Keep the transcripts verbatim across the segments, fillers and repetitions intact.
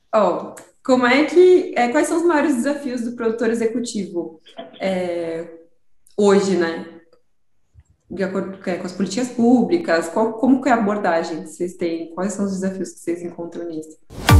Ó, como é que, é, quais são os maiores desafios do produtor executivo é, hoje, né? De acordo com com as políticas públicas, qual, como que é a abordagem que vocês têm? Quais são os desafios que vocês encontram nisso?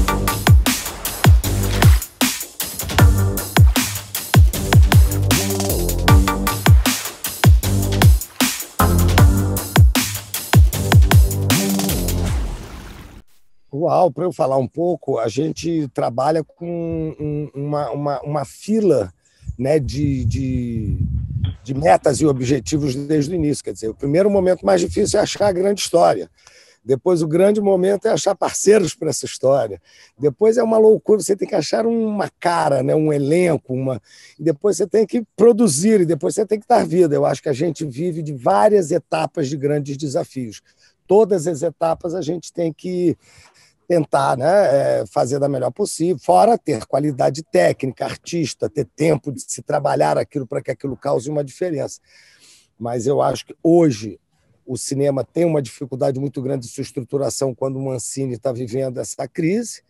Uau, para eu falar um pouco, a gente trabalha com um- uma, uma, uma fila, né, de, de, de metas e objetivos desde o início. Quer dizer, o primeiro momento mais difícil é achar a grande história. Depois, o grande momento é achar parceiros para essa história. Depois é uma loucura, você tem que achar uma cara, né, um elenco, uma... e depois você tem que produzir, e depois você tem que dar vida. Eu acho que a gente vive de várias etapas de grandes desafios. Todas as etapas a gente tem que tentar, né, fazer da melhor possível, fora ter qualidade técnica, artista, ter tempo de se trabalhar aquilo para que aquilo cause uma diferença. Mas eu acho que hoje o cinema tem uma dificuldade muito grande de sua estruturação quando o Mancini está vivendo essa crise,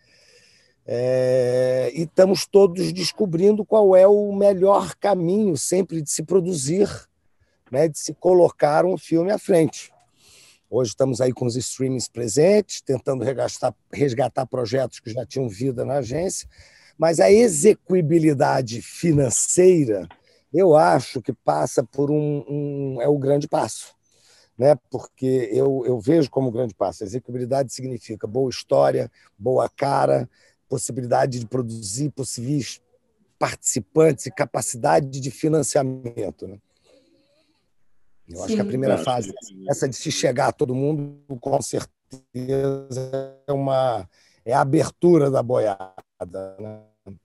é, e estamos todos descobrindo qual é o melhor caminho sempre de se produzir, né, de se colocar um filme à frente. Hoje estamos aí com os streamings presentes, tentando resgatar, resgatar projetos que já tinham vida na agência, mas a execuibilidade financeira, eu acho que passa por um, um é o grande passo, né? Porque eu, eu vejo como grande passo. A execuibilidade significa boa história, boa cara, possibilidade de produzir possíveis participantes e capacidade de financiamento, né? Eu acho que a Sim, primeira Não, acho fase, que essa de se chegar a todo mundo, com certeza é uma é a abertura da boiada, né?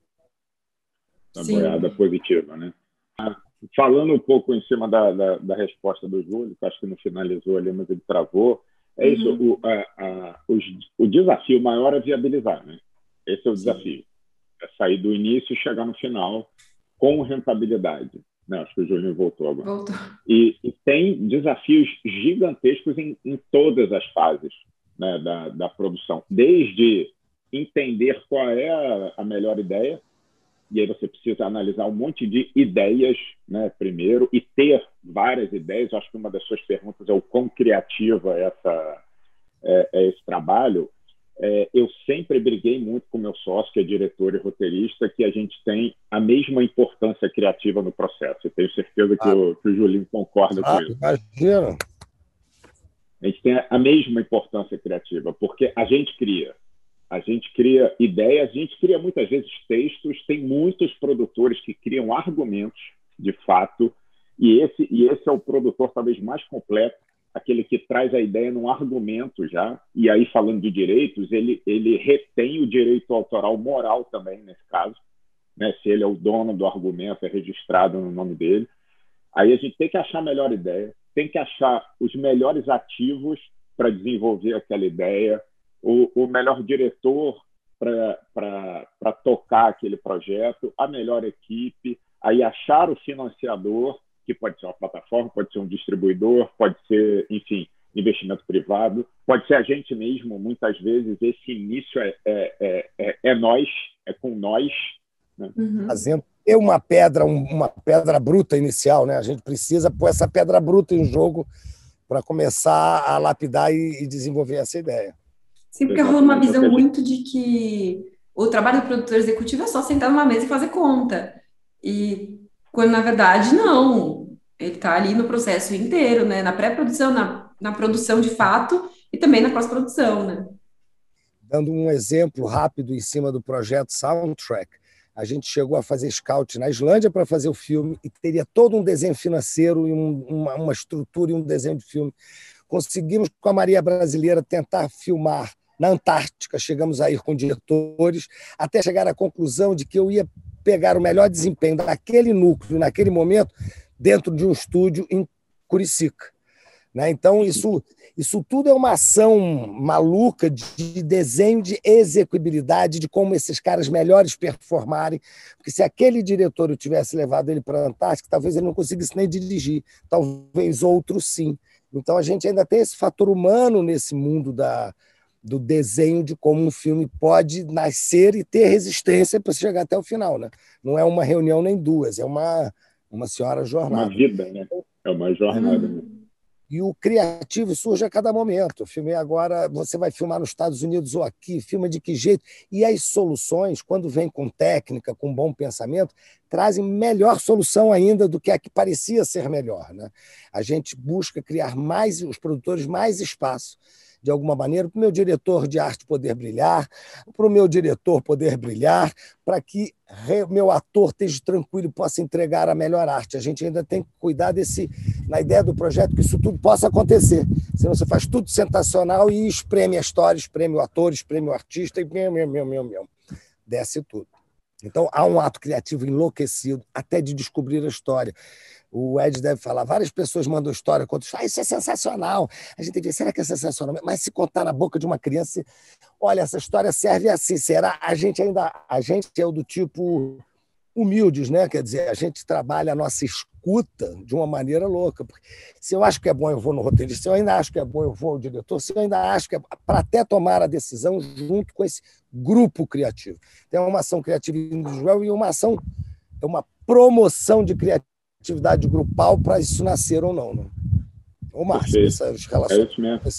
a sim. boiada positiva, né? Falando um pouco em cima da, da, da resposta do Júlio, que acho que não finalizou ali, mas ele travou, é isso, Uhum, o, a, a, os, o desafio maior é viabilizar, né? Esse é o sim. desafio. É sair do início e chegar no final com rentabilidade. Não, acho que o Júlio voltou agora. Voltou. E, e tem desafios gigantescos em, em todas as fases, né, da, da produção. Desde entender qual é a, a melhor ideia, e aí você precisa analisar um monte de ideias, né, primeiro, e ter várias ideias. Eu acho que uma das suas perguntas é o quão criativa é, essa, é, é esse trabalho. É, eu sempre briguei muito com meu sócio, que é diretor e roteirista, que a gente tem a mesma importância criativa no processo. Eu tenho certeza que Ah, o, que o Julinho concorda com ah, isso. imagina. A gente tem a mesma importância criativa, porque a gente cria. A gente cria ideias, a gente cria muitas vezes textos, tem muitos produtores que criam argumentos, de fato, e esse, e esse é o produtor talvez mais completo, aquele que traz a ideia num argumento já, e aí falando de direitos, ele, ele retém o direito autoral moral também, nesse caso, né? Se ele é o dono do argumento, é registrado no nome dele. Aí a gente tem que achar a melhor ideia, tem que achar os melhores ativos para desenvolver aquela ideia, o, o melhor diretor para tocar aquele projeto, a melhor equipe, aí achar o financiador, que pode ser uma plataforma, pode ser um distribuidor, pode ser, enfim, investimento privado, pode ser a gente mesmo, muitas vezes esse início é, é, é, é, é nós, é com nós, né? Uhum. Fazendo ter uma pedra, um- uma pedra bruta inicial, né? A gente precisa pôr essa pedra bruta em jogo para começar a lapidar e, e desenvolver essa ideia. Sim, porque rola uma Exatamente, é o que visão a gente... muito de que o trabalho do produtor executivo é só sentar numa mesa e fazer conta. E quando na verdade não. Ele está ali no processo inteiro, né? Na pré-produção, na, na produção de fato e também na pós-produção, né? Dando um exemplo rápido em cima do projeto Soundtrack, a gente chegou a fazer scout na Islândia para fazer o filme e teria todo um desenho financeiro e um, uma, uma estrutura e um desenho de filme. Conseguimos, com a Maria Brasileira, tentar filmar na Antártica. Chegamos a ir com diretores, até chegar à conclusão de que eu ia pegar o melhor desempenho daquele núcleo, naquele momento, dentro de um estúdio em Curicica. Né? Então, isso, isso tudo é uma ação maluca de desenho, de execuibilidade, de como esses caras melhores performarem. Porque se aquele diretor eu tivesse levado ele para a Antártica, talvez ele não conseguisse nem dirigir, talvez outro sim. Então, a gente ainda tem esse fator humano nesse mundo da, do desenho de como um filme pode nascer e ter resistência para chegar até o final, né? Não é uma reunião nem duas, é uma, uma senhora jornada. Uma vida, né? É uma jornada. Né? E o criativo surge a cada momento. O filme agora, você vai filmar nos Estados Unidos ou aqui, filma de que jeito? E as soluções, quando vem com técnica, com bom pensamento, trazem melhor solução ainda do que a que parecia ser melhor, né? A gente busca criar mais, os produtores, mais espaço, de alguma maneira, para o meu diretor de arte poder brilhar, para o meu diretor poder brilhar, para que o meu ator esteja tranquilo e possa entregar a melhor arte. A gente ainda tem que cuidar desse, na ideia do projeto, que isso tudo possa acontecer. Senão você faz tudo sensacional e espreme a história, espreme o ator, espreme o artista e meu, meu, meu, meu, meu. Desce tudo. Então, há um ato criativo enlouquecido, até de descobrir a história. O Ed deve falar, várias pessoas mandam história, contam, ah, isso é sensacional. A gente diz, será que é sensacional? Mas se contar na boca de uma criança, olha, essa história serve assim, será? A gente ainda, a gente é o do tipo humildes, né? Quer dizer, a gente trabalha a nossa escuta de uma maneira louca. Porque se eu acho que é bom, eu vou no roteirista. Se eu ainda acho que é bom, eu vou ao diretor. Se eu ainda acho que é para até tomar a decisão junto com esse grupo criativo. Tem uma ação criativa individual e uma ação, uma promoção de criatividade grupal para isso nascer ou não. Né? Ô, Márcio, essas relações... É isso mesmo. Esse...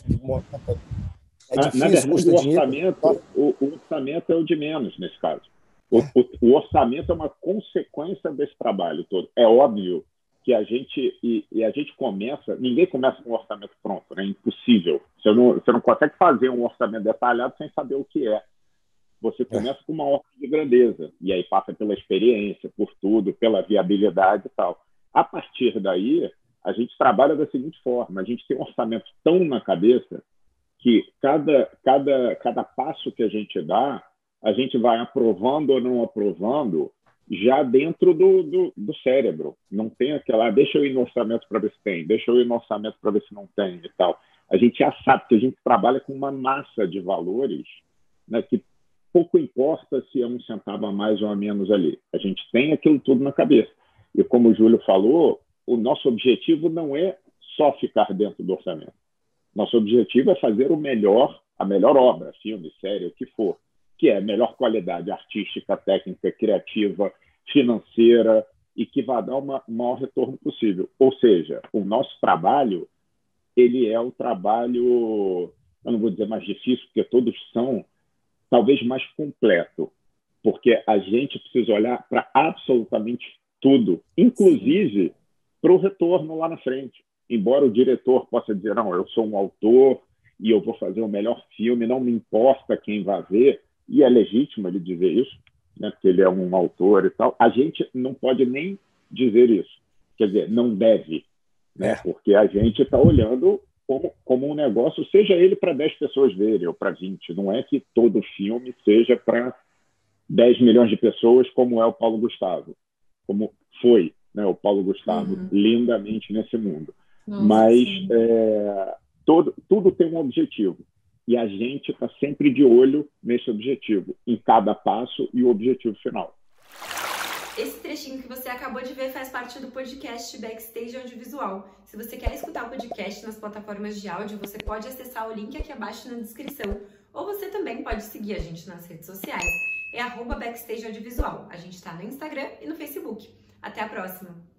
É difícil, Na verdade, o orçamento, o, o orçamento é o de menos nesse caso. O, o, o orçamento é uma consequência desse trabalho todo. É óbvio que a gente e, e a gente começa, ninguém começa com um orçamento pronto, é né? Impossível. Você não, você não consegue fazer um orçamento detalhado sem saber o que é. Você começa com uma ordem de grandeza e aí passa pela experiência, por tudo, pela viabilidade e tal. A partir daí, a gente trabalha da seguinte forma: a gente tem um orçamento tão na cabeça que cada cada cada passo que a gente dá, a gente vai aprovando ou não aprovando já dentro do, do, do cérebro. Não tem aquela, ah, deixa eu ir no orçamento para ver se tem, deixa eu ir no orçamento para ver se não tem e tal. A gente já sabe que a gente trabalha com uma massa de valores, né, que pouco importa se é um centavo a mais ou a menos ali. A gente tem aquilo tudo na cabeça. E como o Júlio falou, o nosso objetivo não é só ficar dentro do orçamento. Nosso objetivo é fazer o melhor, a melhor obra, filme, série, o que for, que é melhor qualidade artística, técnica, criativa, financeira e que vai dar uma, o maior retorno possível. Ou seja, o nosso trabalho, ele é o trabalho, eu não vou dizer mais difícil, porque todos são, talvez mais completo, porque a gente precisa olhar para absolutamente tudo, inclusive para o retorno lá na frente. Embora o diretor possa dizer, não, eu sou um autor e eu vou fazer o melhor filme, não me importa quem vai ver, e é legítimo ele dizer isso, né, porque ele é um autor e tal, a gente não pode nem dizer isso. Quer dizer, não deve, né, é. Porque a gente está olhando como, como um negócio, seja ele para dez pessoas verem ou para vinte, não é que todo filme seja para dez milhões de pessoas, como é o Paulo Gustavo, como foi, né, o Paulo Gustavo, uhum. lindamente nesse mundo. Nossa, Mas é, todo, tudo tem um objetivo. E a gente está sempre de olho nesse objetivo, em cada passo e o objetivo final. Esse trechinho que você acabou de ver faz parte do podcast Backstage Audiovisual. Se você quer escutar o podcast nas plataformas de áudio, você pode acessar o link aqui abaixo na descrição. Ou você também pode seguir a gente nas redes sociais. É arroba Backstage Audiovisual. A gente está no Instagram e no Facebook. Até a próxima!